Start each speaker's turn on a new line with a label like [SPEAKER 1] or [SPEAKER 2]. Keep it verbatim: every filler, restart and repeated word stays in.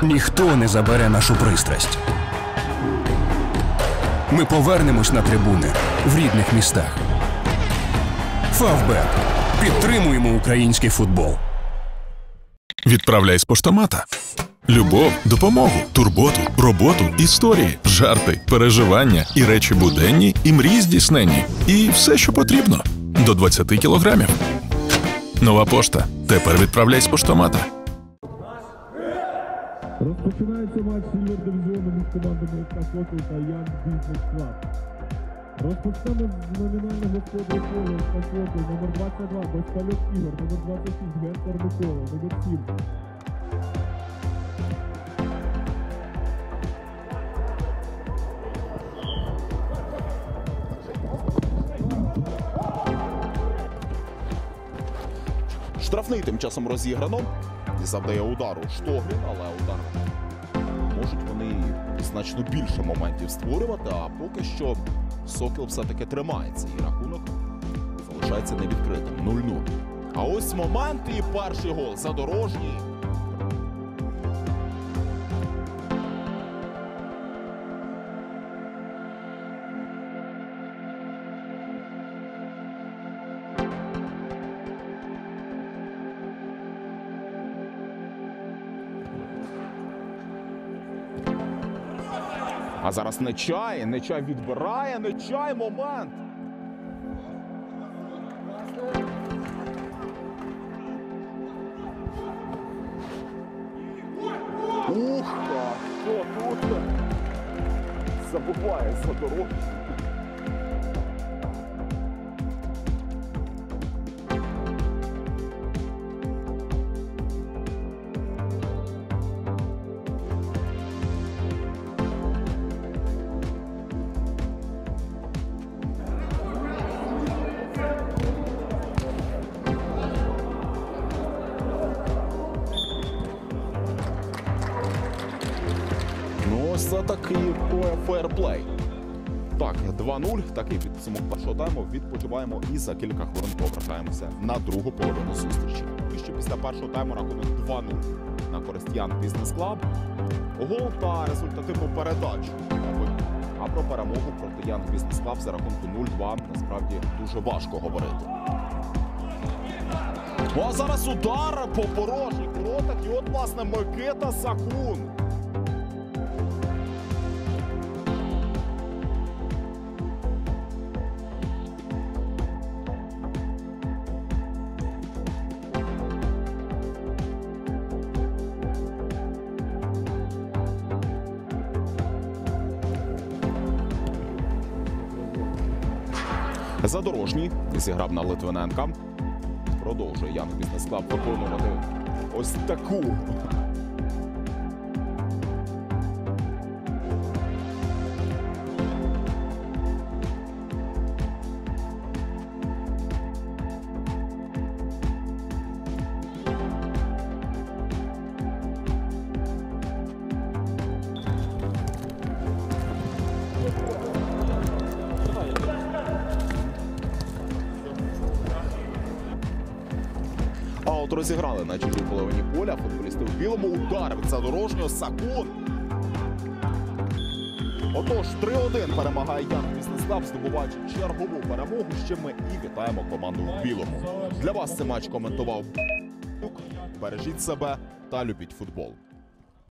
[SPEAKER 1] Ніхто не забере нашу пристрасть. Ми повернемось на трибуни в рідних містах. Фавбет. Підтримуємо український футбол.
[SPEAKER 2] Відправляй з поштомата. Любов, допомогу, турботу, роботу, історії, жарти, переживання і речі буденні, і мрії здійсненні. І все, що потрібно. До двадцяти кілограмів. Нова пошта. Тепер відправляй з поштомата.
[SPEAKER 3] Розпочинається матч сільвер-дивізіону між командами еф ка «Сокіл» та Young Business Club. Розпочнемо з номінального господаря поля еф ка «Сокіл» номер двадцять два Безпальов Ігор, номер двадцять шість Генсер Микола, номер сім.
[SPEAKER 4] Штрафний тим часом розіграно. І завдає удару Штогрін, але удар можуть вони значно більше моментів створювати, а поки що Сокіл все-таки тримається і рахунок залишається невідкритим. нуль нуль. А ось момент і перший гол. Задорожній. А зараз Нечай, Нечай відбирає, Нечай, момент. Ух, так, що тут? Забуває Задорожній. Ось це такий фейерплей. Так, два нуль, такий підсумок першого тайму. Відпочиваємо і за кілька хвилин повертаємося на другу половину зустрічі. І ще після першого тайму рахунок два нуль на користь Young Business Club. Гол та результативну передачу. А про перемогу проти Young Business Club за рахунку нуль два насправді дуже важко говорити. Ну а зараз удар по порожніх воротах. І от, власне, Микита Сакун. Задорожній зіграв на Литвиненка. Продовжує Young Business Club виконувати ось таку. Аут розіграли на чужій половині поля. Футболісти в білому. Удар від Задорожнього. Сакун. Отож, три один перемагає Young Business Club, здобуваючи чергову перемогу. Ще ми і вітаємо команду в білому. Для вас цей матч коментував. Бережіть себе та любіть футбол.